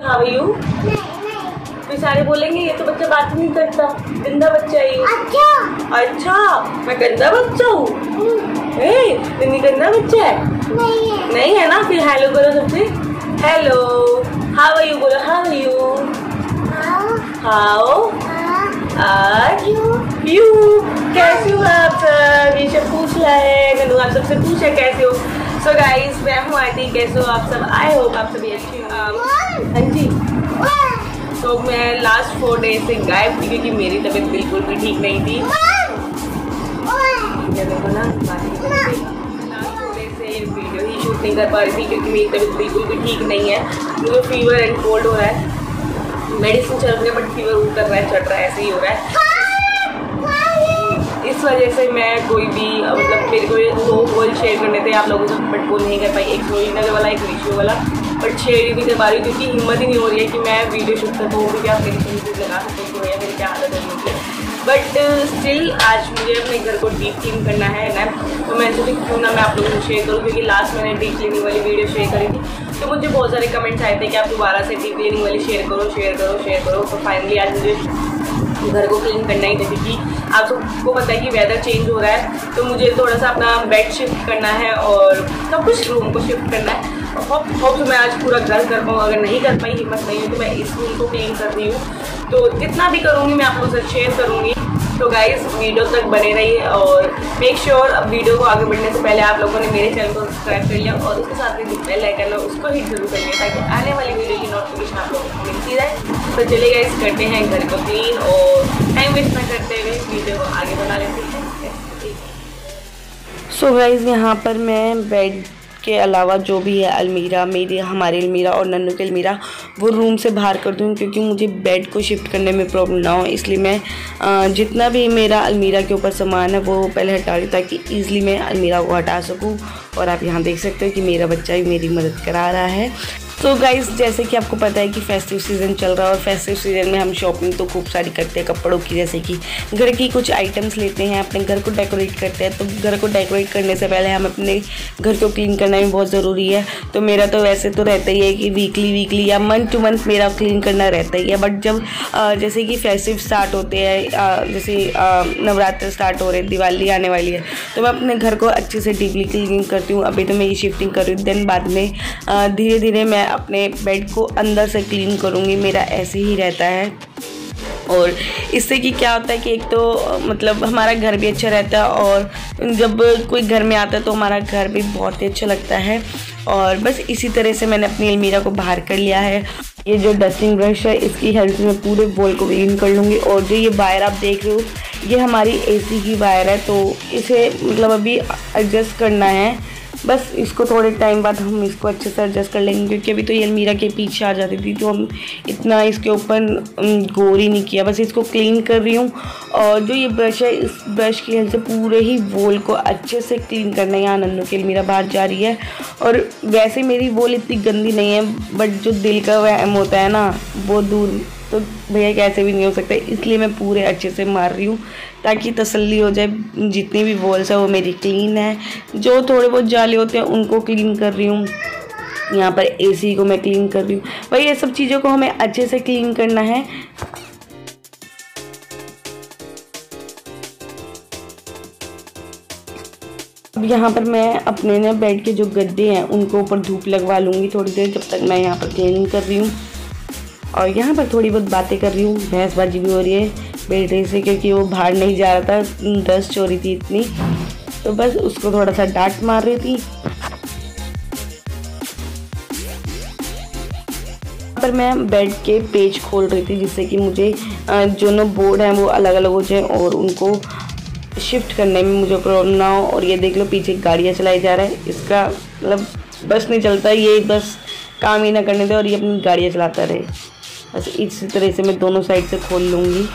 हाँ भैया फिर सारे बोलेंगे ये तो बच्चा बात नहीं करता, गंदा बच्चा है ये। अच्छा मैं गंदा बच्चा हूँ? नहीं गंदा बच्चा है? नहीं है ना। फिर हेलो करो सबसे, हेलो हाउ आर यू बोलो, how are you, how are you, कैसे हो आप सब, ये सब पूछ रहा है। मैंने आप सबसे पूछा कैसे हो। सो गाइस मैं हूँ आरती, कैसे हो आप सब, आई होप आप सभी अच्छे हो। हाँ जी, तो मैं लास्ट 4 डेज से गायब थी क्योंकि मेरी तबीयत बिल्कुल भी ठीक नहीं थी। देखो ना लास्ट 4 डेज से वीडियो ही शूट नहीं कर पा रही थी क्योंकि मेरी तबीयत बिल्कुल भी ठीक नहीं है। मुझे फीवर एंड कोल्ड हो रहा है, मेडिसिन चल रही है बट फीवर उतर रहा है, चढ़ रहा है, ऐसे ही हो रहा है। इस वजह से मैं कोई भी मतलब मेरे को ये 2 गोल शेयर करने थे आप लोगों से बट वो नहीं कर पाई, एक सोइनर वाला एक रेशियो वाला, बट शेयर ही नहीं कर पा रही क्योंकि हिम्मत ही नहीं हो रही है कि मैं वीडियो शूट कर पाऊँ क्योंकि आप मेरी चीज़ लगा सकते हो या मेरी क्या आदत होगी। बट स्टिल आज मुझे अपने घर को डीप क्लीन करना है ना, तो मैं सोची क्यों ना मैं आप लोगों से शेयर करूँ क्योंकि लास्ट मैंने डीप क्लीनिंग वाली वीडियो शेयर करी थी तो मुझे बहुत सारे कमेंट्स आए थे कि आप दोबारा से डीप क्लीनिंग वाली शेयर करो। तो फाइनली आज मुझे घर को क्लीन करना ही था क्योंकि आप सबको पता है कि वेदर चेंज हो रहा है, तो मुझे थोड़ा सा अपना बेड शिफ्ट करना है और सब कुछ रूम को शिफ्ट करना है। होप मैं आज पूरा घर कर पाऊँ, अगर नहीं कर पाई, हिम्मत नहीं है तो मैं इस रूम को क्लीन कर रही हूँ। तो जितना भी करूँगी मैं आप लोगों से शेयर करूँगी। तो गाइस वीडियो तक बने रहिए और मेक श्योर अब वीडियो को आगे बढ़ने से पहले आप लोगों ने मेरे चैनल को सब्सक्राइब कर लिया और उसके साथ में जो बेल आइकन है उसको हिट जरूर करिए ताकि आने वाली वीडियो की नोटिफिकेशन आप लोगों को मिलती रहे। तो चलिए गाइस करते हैं घर को क्लीन और टाइम वेस्ट ना करते हुए वीडियो को आगे बढ़ा लेते हैं। सो गाइस यहाँ पर मैं बेड के अलावा जो भी है अलमीरा, हमारी अलमीरा और नन्नू की अलमीरा वो रूम से बाहर कर दूँ क्योंकि मुझे बेड को शिफ्ट करने में प्रॉब्लम ना हो, इसलिए मैं जितना भी मेरा अलमीरा के ऊपर सामान है वो पहले हटा रही ताकि ईज़िली मैं अलमीरा को हटा सकूँ। और आप यहाँ देख सकते हो कि मेरा बच्चा भी मेरी मदद करा रहा है। तो गाइस जैसे कि आपको पता है कि फेस्टिव सीज़न चल रहा है और फेस्टिव सीज़न में हम शॉपिंग तो खूब सारी करते हैं कपड़ों की, जैसे कि घर की कुछ आइटम्स लेते हैं, अपने घर को डेकोरेट करते हैं। तो घर को डेकोरेट करने से पहले हम अपने घर को क्लीन करना भी बहुत ज़रूरी है। तो मेरा तो वैसे तो रहता ही है कि वीकली या मंथ टू मंथ मेरा क्लीन करना रहता ही है। बट जब जैसे कि फेस्टिव स्टार्ट होते हैं, जैसे नवरात्र स्टार्ट हो रहे, दिवाली आने वाली है, तो मैं अपने घर को अच्छे से डीपली क्लीन करती हूँ। अभी तो मैं ये शिफ्टिंग कर रही हूँ, देन बाद में धीरे धीरे मैं अपने बेड को अंदर से क्लीन करूँगी। मेरा ऐसे ही रहता है और इससे कि क्या होता है कि एक तो मतलब हमारा घर भी अच्छा रहता है और जब कोई घर में आता है तो हमारा घर भी बहुत ही अच्छा लगता है। और बस इसी तरह से मैंने अपनी अलमीरा को बाहर कर लिया है। ये जो डस्टिंग ब्रश है इसकी हेल्प से मैं पूरे वॉल को क्लीन कर लूँगी। और जो ये वायर आप देख रहे हो ये हमारी AC की वायर है, तो इसे मतलब अभी एडजस्ट करना है। बस इसको थोड़े टाइम बाद हम इसको अच्छे से एडजस्ट कर लेंगे क्योंकि अभी तो ये अलमीरा के पीछे आ जाती थी तो हम इतना इसके ऊपर गौर ही नहीं किया। बस इसको क्लीन कर रही हूँ और जो ये ब्रश है इस ब्रश की हेल्प से पूरे ही वॉल को अच्छे से क्लीन करना है। यहाँ नन्नू की अलमीरा बाहर जा रही है और वैसे मेरी वॉल इतनी गंदी नहीं है बट जो दिल का वहम होता है ना वो दूर तो भैया कैसे भी नहीं हो सकता, इसलिए मैं पूरे अच्छे से मार रही हूँ ताकि तसल्ली हो जाए। जितनी भी वॉल्स है वो मेरी क्लीन है, जो थोड़े बहुत जाले होते हैं उनको क्लीन कर रही हूँ। यहाँ पर AC को मैं क्लीन कर रही हूँ। भाई ये सब चीज़ों को हमें अच्छे से क्लीन करना है। अब यहाँ पर मैं अपने ना बेड के जो गद्दे हैं उनको ऊपर धूप लगवा लूँगी थोड़ी देर, जब तक मैं यहाँ पर क्लीनिंग कर रही हूँ। और यहाँ पर थोड़ी बहुत बातें कर रही हूँ, बहसबाजी भी हो रही है बेटे से क्योंकि वो बाहर नहीं जा रहा था, डस्ट हो रही थी इतनी, तो बस उसको थोड़ा सा डांट मार रही थी। पर मैं बेड के पेज खोल रही थी जिससे कि मुझे दोनों बोर्ड हैं वो अलग अलग हो जाए और उनको शिफ्ट करने में मुझे प्रॉब्लम ना हो। और ये देख लो पीछे गाड़ियाँ चलाई जा रहा है, इसका मतलब बस नहीं चलता, ये बस काम ही ना करने दे और ये अपनी गाड़ियाँ चलाता रहे। बस इसी तरह से मैं दोनों साइड से खोल लूँगी।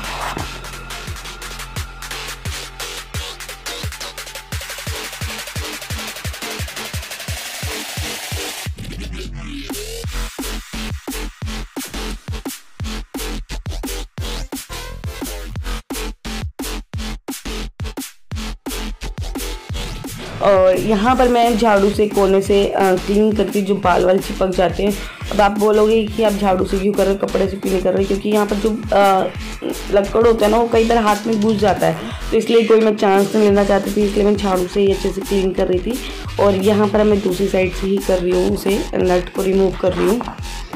और यहाँ पर मैं झाड़ू से कोने से क्लीन करती, जो बाल वाल चिपक जाते हैं अब आप बोलोगे कि आप झाड़ू से क्यों कर रहे हो, कपड़े से क्यों नहीं कर रहे, क्योंकि यहाँ पर जो लकड़ होता है ना वो कई बार हाथ में घुस जाता है, तो इसलिए कोई मैं चांस नहीं लेना चाहती थी, इसलिए मैं झाड़ू से ही अच्छे से क्लीन कर रही थी। और यहाँ पर मैं दूसरी साइड से ही कर रही हूँ, उसे नट को रिमूव कर रही हूँ।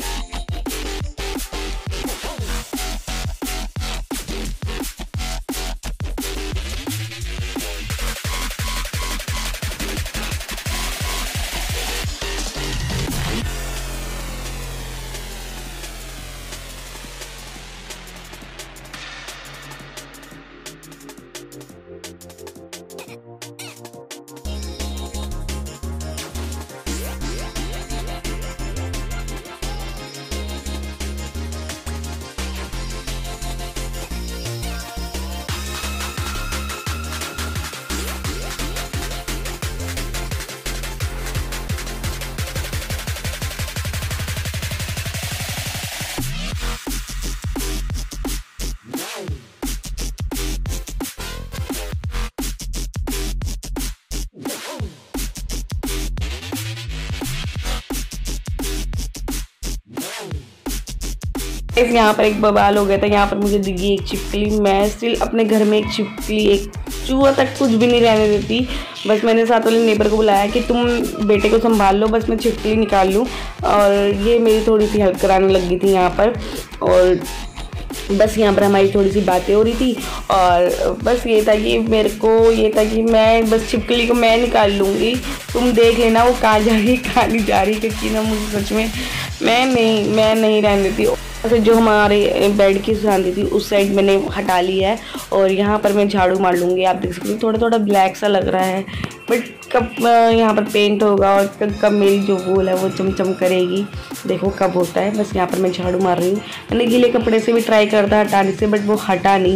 यहाँ पर एक बवाल हो गया था, यहाँ पर मुझे दिखी एक छिपकली। मैं स्टिल अपने घर में एक छिपकली, एक चूहा तक कुछ भी नहीं रहने देती। बस मैंने साथ वाले नेबर को बुलाया कि तुम बेटे को संभाल लो, बस मैं छिपकली निकाल लूँ। और ये मेरी थोड़ी सी हेल्प कराने लगी थी यहाँ पर, और बस यहाँ पर हमारी थोड़ी सी बातें हो रही थी। और बस ये था कि मेरे को ये था कि मैं बस छिपकली को मैं निकाल लूँगी, तुम देख लेना वो कहाँ जा रही कहाँ नहीं जा रही, क्योंकि ना मुझे सच में मैं नहीं रहने देती। ऐसे जो हमारे बेड की शांति थी उस साइड मैंने हटा ली है, और यहाँ पर मैं झाड़ू मार लूँगी। आप देख सकते हो थोड़ा थोड़ा ब्लैक सा लग रहा है, बट कब यहाँ पर पेंट होगा और कब मेरी जो वॉल है वो चमचम करेगी, देखो कब होता है। बस यहाँ पर मैं झाड़ू मार रही हूँ। मैंने गीले कपड़े से भी ट्राई करता हटाने से, बट वो हटा नहीं।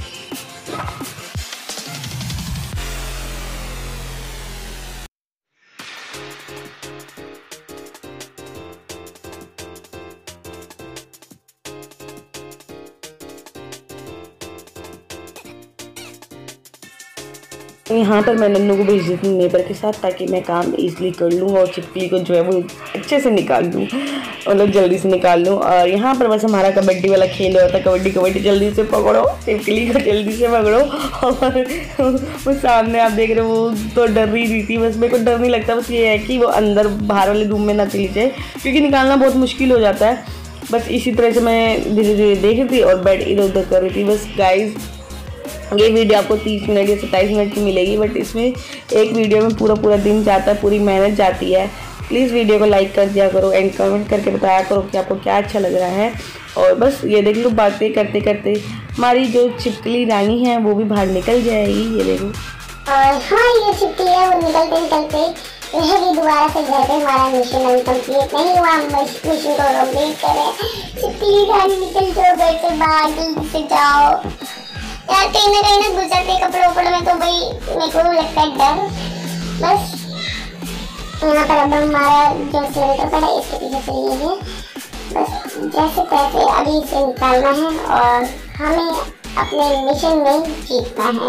यहाँ पर मैं नन्नू को भेज देती हूँ नेबर के साथ, ताकि मैं काम इजीली कर लूँ और छिपकली को जो है वो अच्छे से निकाल लूँ, मतलब जल्दी से निकाल लूँ। और यहाँ पर बस हमारा कबड्डी वाला खेल होता है, कबड्डी जल्दी से पकड़ो, छिपकली को जल्दी से पकड़ो। और वो सामने आप देख रहे हो वो तो डर रही थी, बस मेरे को डर नहीं लगता, बस ये है कि वो अंदर बाहर वाले रूम में ना चली जाए, क्योंकि निकालना बहुत मुश्किल हो जाता है। बस इसी तरह से मैं धीरे धीरे देख रही थी और बेड इधर उधर कर रही थी। बस गाइज ये वीडियो आपको 30 मिनट या 27 मिनट की मिलेगी, बट इसमें एक वीडियो में पूरा दिन जाता है, पूरी मेहनत जाती है। प्लीज़ वीडियो को लाइक कर दिया करो एंड कमेंट करके बताया करो कि आपको क्या अच्छा लग रहा है। और बस ये देख लो बातें करते करते हमारी जो छिपकली रानी है वो भी बाहर निकल जाएगी। ये देखो, और हाँ ये छिपकली है वो निकलते यह भी दोबारा से घर पे हमारा मिशन अभी कंप्लीट नहीं हुआ, हम मिशन को कंप्लीट करें। छिपकली रानी निकल जाओ घर से बाहर, जल्दी से जाओ यार, कहीं ना घुस जाते कपड़े उपड़े में, तो भाई मेरे को लगता है डर। बस यहाँ पर अब हमारा जो सिलेंडर पड़ा है इसके पीछे चलिए, बस जैसे तैसे अभी इसे निकालना है और हमें अपने मिशन में जीतना है।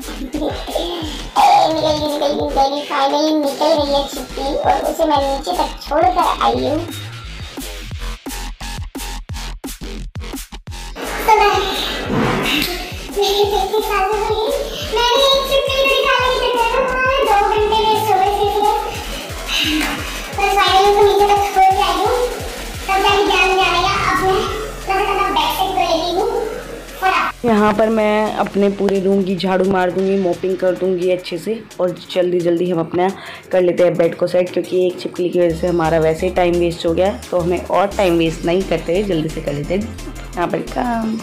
निकल फाइनली निकल रही है छिपकली, और उसे मैं नीचे तक छोड़कर आई हूँ। यहाँ पर मैं अपने पूरे रूम की झाड़ू मार दूंगी, मॉपिंग कर दूंगी अच्छे से, और जल्दी हम अपना कर लेते हैं बेड को सेट, क्योंकि एक छिपकली की वजह से हमारा वैसे ही टाइम वेस्ट हो गया, तो हमें और टाइम वेस्ट नहीं करते, जल्दी से कर लेते हैं यहाँ पर काम।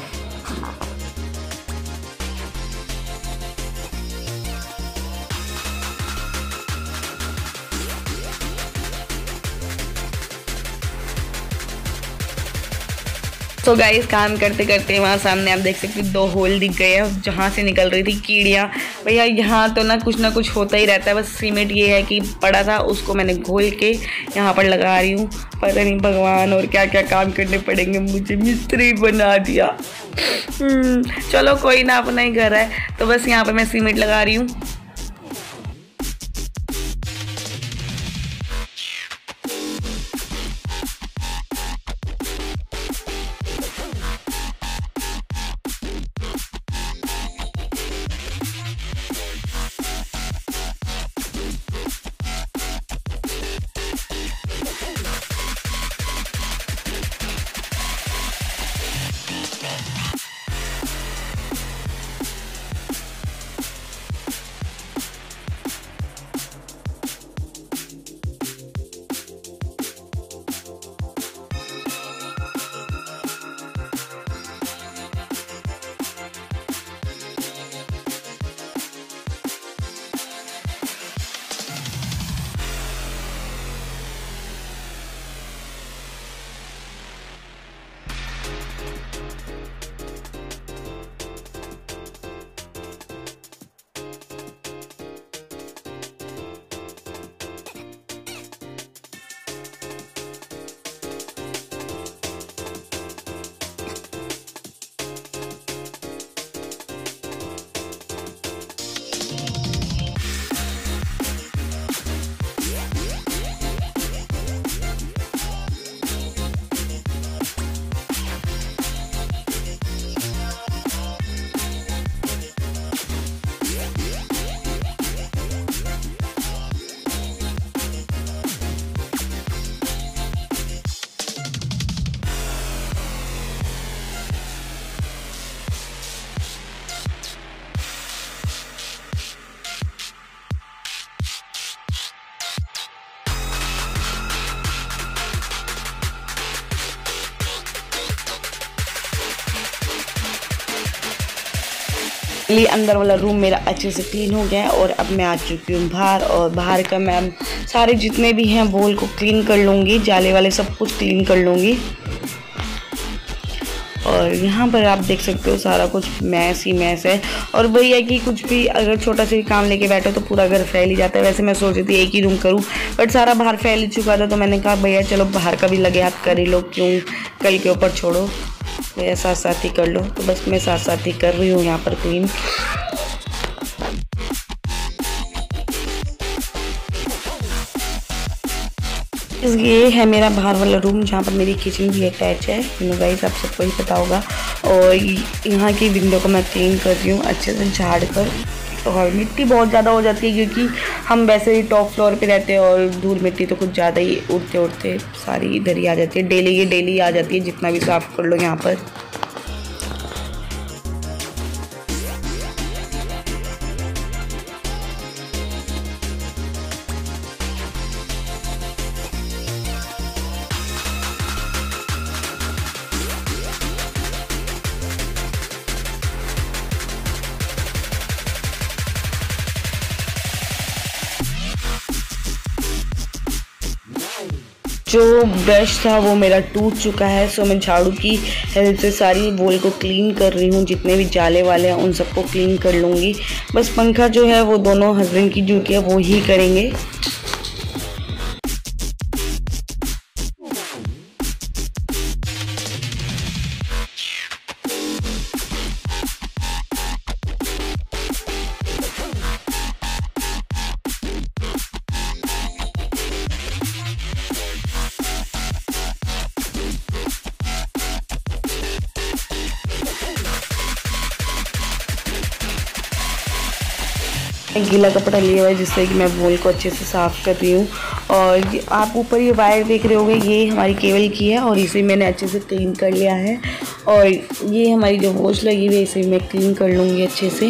तो गाइस काम करते करते वहाँ सामने आप देख सकते हो 2 होल दिख गए हैं जहाँ से निकल रही थी कीड़ियाँ। भैया यहाँ तो ना कुछ होता ही रहता है। बस सीमेंट ये है कि पड़ा था, उसको मैंने घोल के यहाँ पर लगा रही हूँ। पता नहीं भगवान और क्या क्या काम करने पड़ेंगे, मुझे मिस्त्री बना दिया। चलो कोई ना, अपना ही घर है। तो बस यहाँ पर मैं सीमेंट लगा रही हूँ। लिए अंदर वाला रूम मेरा अच्छे से क्लीन हो गया है और अब मैं आ चुकी हूँ बाहर। और बाहर का मैं सारे जितने भी हैं बोल को क्लीन कर लूँगी, जाले वाले सब कुछ क्लीन कर लूँगी। और यहाँ पर आप देख सकते हो सारा कुछ मैस ही मैस है। और वही है कि कुछ भी अगर छोटा सा काम लेके बैठो तो पूरा घर फैल ही जाता है। वैसे मैं सोच रही थी एक ही रूम करूँ, बट सारा बाहर फैल ही चुका था, तो मैंने कहा भैया चलो बाहर का भी लगे हाथ कर ही लो, क्यों कल के ऊपर छोड़ो, मेरे साथ साथ ही कर लो। तो बस मैं साथ साथ ही कर रही हूँ यहाँ पर क्लीन। ये है मेरा बाहर वाला रूम जहाँ पर मेरी किचन भी अटैच है, गाइस आप सबको ही पता होगा। और यहाँ की विंडो को मैं क्लीन कर रही हूँ अच्छे से झाड़ कर। और मिट्टी बहुत ज़्यादा हो जाती है क्योंकि हम वैसे ही टॉप फ्लोर पे रहते हैं और धूल मिट्टी तो कुछ ज़्यादा ही उड़ते उड़ते सारी इधर ही आ जाती है। डेली आ जाती है, जितना भी साफ़ कर लो यहाँ पर। जो ब्रश था वो मेरा टूट चुका है, सो मैं झाड़ू की हेल्प से सारी वॉल को क्लीन कर रही हूँ। जितने भी जाले वाले हैं उन सबको क्लीन कर लूँगी। बस पंखा जो है वो दोनों हस्बैंड की ड्यूटी है, वो ही करेंगे। गीला कपड़ा लिया हुआ है जिससे कि मैं वॉल को अच्छे से साफ़ कर रही हूँ। और आप ऊपर ये वायर देख रहे होंगे, ये हमारी केबल की है और इसे मैंने अच्छे से क्लीन कर लिया है। और ये हमारी जो वॉच लगी हुई है इसे मैं क्लीन कर लूँगी अच्छे से।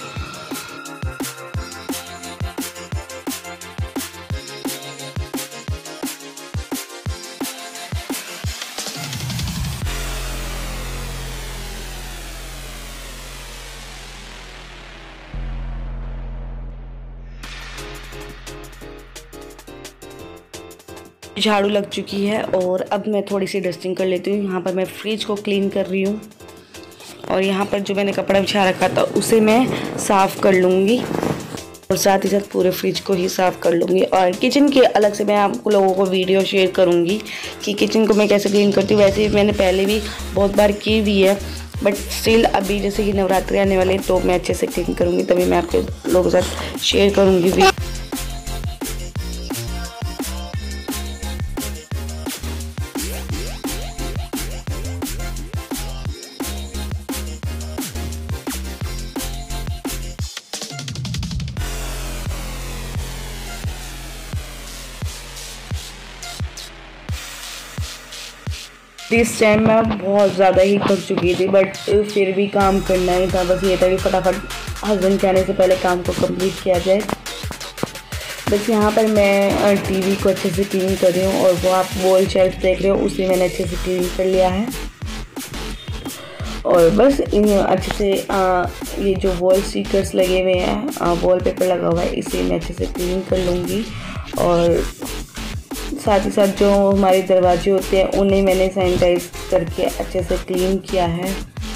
झाड़ू लग चुकी है और अब मैं थोड़ी सी डस्टिंग कर लेती हूँ। यहाँ पर मैं फ्रिज को क्लीन कर रही हूँ और यहाँ पर जो मैंने कपड़ा बिछा रखा था उसे मैं साफ़ कर लूँगी और साथ ही साथ पूरे फ्रिज को ही साफ़ कर लूँगी। और किचन के अलग से मैं आप लोगों को वीडियो शेयर करूँगी कि किचन को मैं कैसे क्लीन करती हूँ। वैसे मैंने पहले भी बहुत बार की हुई है, बट स्टिल अभी जैसे कि नवरात्रि आने वाले तो मैं अच्छे से क्लीन करूँगी, तभी मैं आपके लोगों के साथ शेयर करूँगी। इस टाइम मैं बहुत ज़्यादा ही थक चुकी थी, बट फिर भी काम करना ही था। बस ये था कि फटाफट हस्बैंड के आने से पहले काम को कंप्लीट किया जाए। बस यहाँ पर मैं टीवी को अच्छे से क्लीन कर रही हूँ और वो आप वॉल शेल्फ देख रहे हो उसे मैंने अच्छे से क्लीन कर लिया है। और बस अच्छे से ये जो वॉल स्टिकर्स लगे हुए हैं, वॉलपेपर लगा हुआ है, इसे मैं अच्छे से क्लीन कर लूँगी। और साथ ही साथ जो हमारे दरवाजे होते हैं उन्हें मैंने सैनिटाइज करके अच्छे से क्लीन किया है।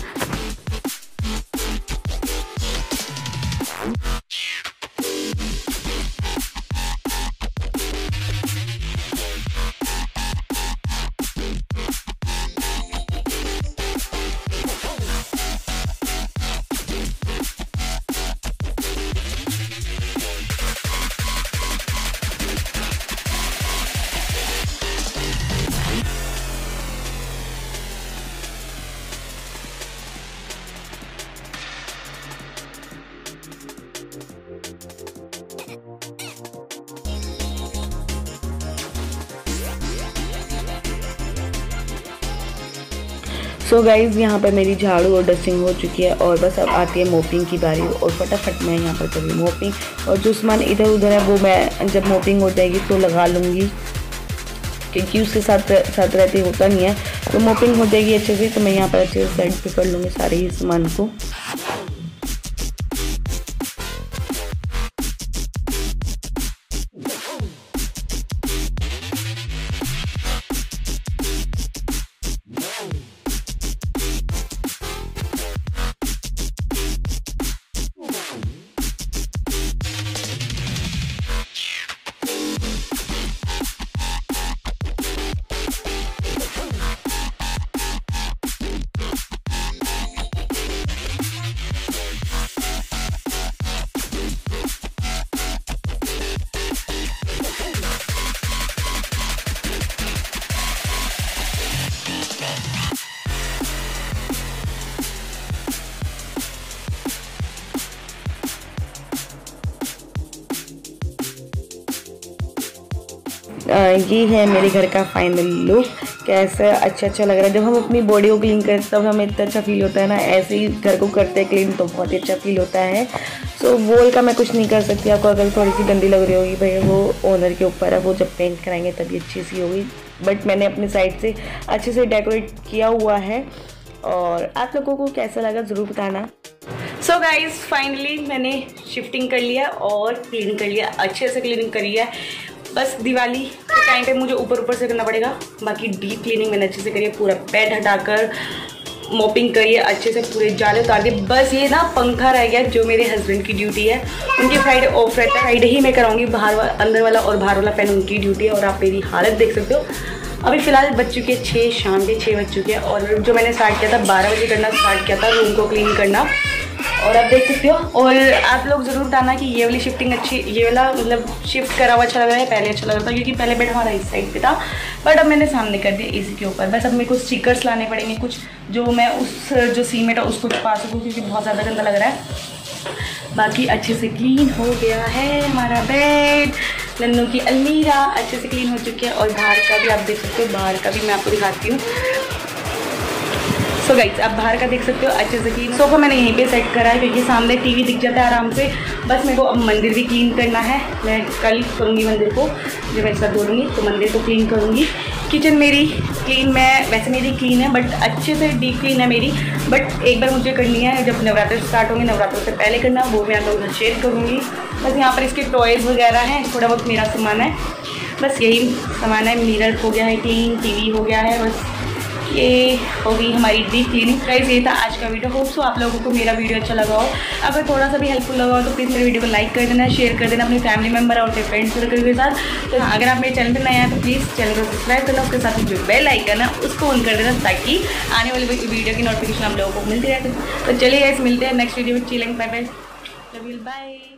सो गाइज़ यहाँ पर मेरी झाड़ू और डस्टिंग हो चुकी है और बस अब आती है मोपिंग की बारी और फटाफट मैं यहाँ पर करूँ मोपिंग। और जो सामान इधर उधर है वो मैं जब मोपिंग हो जाएगी तो लगा लूँगी, क्योंकि उसके साथ रहते होता नहीं है। तो मोपिंग हो जाएगी अच्छे से तो मैं यहाँ पर अच्छे से साइड पे कर लूँगी सारे ही सामान को। ये है मेरे घर का फाइनल लुक। कैसा अच्छा लग रहा है। जब हम अपनी बॉडी को क्लीन करते तब हमें इतना अच्छा फील होता है ना, ऐसे ही घर को करते हैं क्लीन तो बहुत ही अच्छा फील होता है। सो वॉल का मैं कुछ नहीं कर सकती, आपको अगर थोड़ी सी गंदी लग रही होगी भाई वो ओनर के ऊपर है, वो जब पेंट कराएंगे तभी अच्छी सी होगी। बट मैंने अपनी साइड से अच्छे से डेकोरेट किया हुआ है और आप लोगों को कैसा लगा ज़रूर बताना। सो गाइज फाइनली मैंने शिफ्टिंग कर लिया और क्लीन कर लिया, अच्छे से क्लीनिंग करी है। बस दिवाली के टाइम पे मुझे ऊपर से करना पड़ेगा, बाकी डीप क्लीनिंग मैंने अच्छे से करी है। पूरा बेड हटाकर मॉपिंग करी है, अच्छे से पूरे जाले उतार दिए। बस ये ना पंखा रह गया जो मेरे हस्बैंड की ड्यूटी है, उनकी फ्राइडे ऑफ रहता है, फ्राइडे ही मैं कराऊंगी। अंदर वाला और बाहर वाला फैन उनकी ड्यूटी है। और आप मेरी हालत देख सकते हो, अभी फ़िलहाल बज चुके हैं 6, शाम के 6 बज चुके हैं। और जो मैंने स्टार्ट किया था 12 बजे करना स्टार्ट किया था रूम को क्लीन करना, और आप देख सकते हो। और आप लोग ज़रूर बताना कि ये वाली शिफ्टिंग अच्छी, ये वाला मतलब शिफ्ट करा हुआ अच्छा लग रहा है, पहले अच्छा लग रहा था क्योंकि पहले बेड हमारा इस साइड पे था, बट अब मैंने सामने कर दिया इसी के ऊपर। बस अब मेरे को स्टिकर्स लाने पड़ेंगे कुछ, जो मैं उस जो सीमेंट है उसको छुपा सकूँ क्योंकि बहुत ज़्यादा गंदा लग रहा है। बाकी अच्छे से क्लीन हो गया है हमारा बेड, नन्नू की अलमीरा अच्छे से क्लीन हो चुकी है। और बाहर का भी आप देख सकते हो, बाहर का भी मैं आपको दिखाती हूँ। सो गाइस आप बाहर का देख सकते हो अच्छे से क्लीन। सोफा मैंने यहीं पे सेट करा है क्योंकि सामने टीवी दिख जाता है आराम से। बस मेरे को अब मंदिर भी क्लीन करना है, मैं कल करूँगी मंदिर को, जब मैं साथ बोलूँगी तो मंदिर को क्लीन करूँगी। किचन मेरी क्लीन, मैं वैसे मेरी क्लीन है बट अच्छे से डीप क्लीन है मेरी, बट एक बार मुझे करनी है जब नवरात्र स्टार्ट होंगे, नवरात्र से पहले करना, वो मैं आप लोगों से शेयर करूँगी। बस यहाँ पर इसके टॉयज़ वगैरह हैं, थोड़ा बहुत मेरा सामान है, बस यही सामान है। मिरर हो गया है क्लीन, टीवी हो गया है, बस ये हो गई हमारी डीप क्लीनिंग। गाइस ये था आज का वीडियो। होप सो आप लोगों को मेरा वीडियो अच्छा लगा हो। अगर थोड़ा सा भी हेल्पफुल लगा हो तो प्लीज़ मेरे वीडियो को लाइक कर देना, शेयर कर देना अपनी फैमिली मेम्बर और अपने फ्रेंड्स सर्कल के साथ। तो अगर आप मेरे चैनल पर नए हैं तो प्लीज़ चैनल को सब्सक्राइब करना, उसके साथ जो बेल आइकन है उसको ऑन कर देना ताकि आने वाली वीडियो की नोटिफिकेशन आप लोगों को मिलती रहे। तो चलिए गाइस मिलते हैं नेक्स्ट वीडियो में। Chilling, bye bye, love you, bye.